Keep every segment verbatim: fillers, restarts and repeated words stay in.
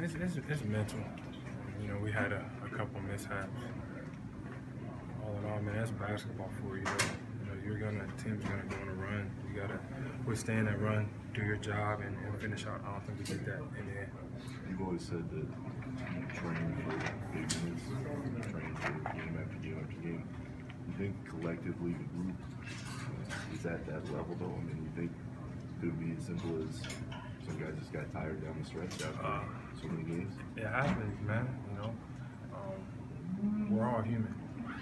it's, it's, it's mental. You know, we had a, a couple mishaps. All in all, man, that's basketball for you. Though. You know, you're gonna team's gonna go on a run. You gotta withstand that run, do your job, and, and finish out. I don't think we did that in the end. You've always said that you train for big minutes, you train for game after game after game. You think collectively the group is at that level, though? I mean, you think it would be as simple as some guys just got tired down the stretch after uh, so many games? It happens, man. You know, um, we're all human.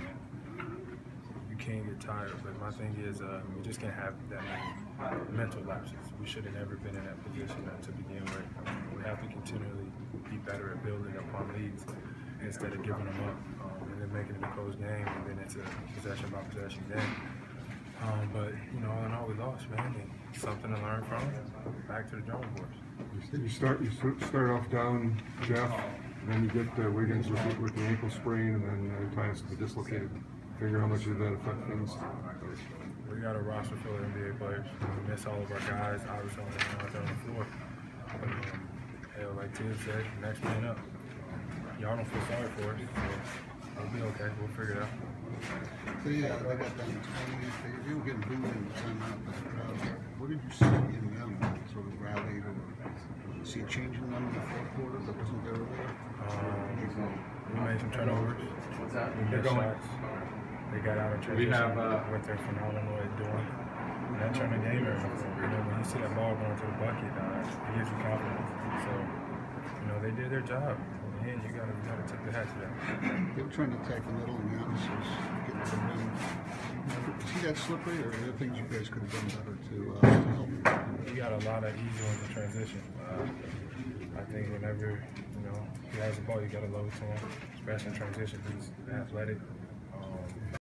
You can't get tired, but my thing is, uh, we just can't have that many mental lapses. We should have never been in that position uh, to begin with. We have to continually be better at building upon leads instead of giving them up um, and then making it a close game, and then it's a possession by possession game. Um, but, you know, all in all, we lost, man. And something to learn from. Back to the drawing boards. You start you start off down, Jeff, and then you get uh, Wiggins with the, with the ankle sprain, and then uh, Tyus with the dislocated finger. How much did that affect things? We got a roster full of N B A players. We miss all of our guys. Obviously, only one out there on the floor. But, um, hell, like Tim said, next man up. Y'all don't feel sorry for us, so we'll be okay. We'll figure it out. So yeah, they got down twenty. They were getting booed in the timeout by the crowd. What did you see in them sort of rallied, or see a change in them in the fourth quarter that wasn't there earlier? Um, we made some turnovers. What's that? We missed shots. They got out of transition. We have uh, what they're phenomenal at doing. And that turned the game around. You know, when you see that ball going to the bucket, uh, it gives you confidence. So, you know, they did their job. And you gotta, you gotta take the hat to that. They were trying to attack the middle, and Giannis was getting some rim. See that slippery, or are there things you guys could have done better to, uh, to help? We got a lot of easy ones in transition. Uh, I think whenever, you know, he has the ball, you gotta load to him, especially in transition. He's athletic. Um,